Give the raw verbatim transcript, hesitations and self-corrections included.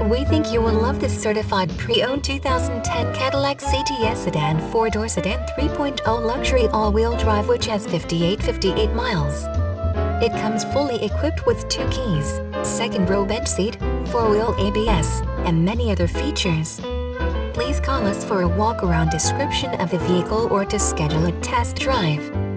We think you will love this certified pre-owned two thousand ten Cadillac C T S Sedan four-door Sdn three point oh luxury all-wheel drive which has fifty-eight fifty-eight miles. It comes fully equipped with two keys, second row bench seat, four-wheel A B S, and many other features. Please call us for a walk-around description of the vehicle or to schedule a test drive.